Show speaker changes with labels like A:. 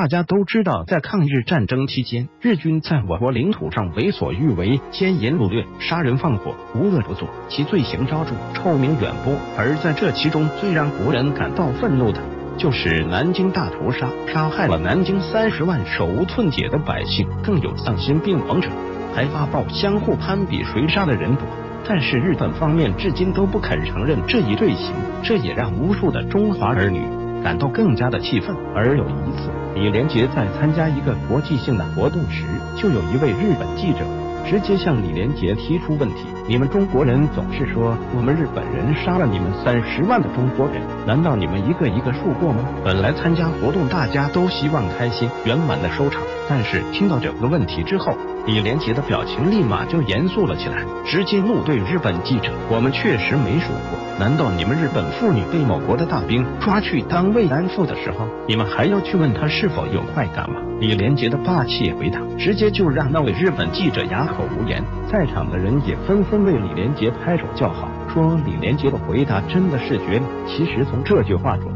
A: 大家都知道，在抗日战争期间，日军在我国领土上为所欲为，奸淫掳掠，杀人放火，无恶不作，其罪行昭著，臭名远播。而在这其中，最让国人感到愤怒的，就是南京大屠杀，杀害了南京30万手无寸铁的百姓，更有丧心病狂者，还发报相互攀比谁杀的人多。但是日本方面至今都不肯承认这一罪行，这也让无数的中华儿女感到更加的气愤。而有一次，李连杰在参加一个国际性的活动时，就有一位日本记者直接向李连杰提出问题：你们中国人总是说我们日本人杀了你们30万的中国人，难道你们一个一个数过吗？本来参加活动大家都希望开心圆满的收场，但是听到这个问题之后，李连杰的表情立马就严肃了起来，直接怒对日本记者：我们确实没数过，难道你们日本妇女被某国的大兵抓去当慰安妇的时候，你们还要去问她是否有快感吗？李连杰的霸气回答，直接就让那位日本记者哑口无言。在场的人也纷纷为李连杰拍手叫好，说李连杰的回答真的是绝了。其实从这句话中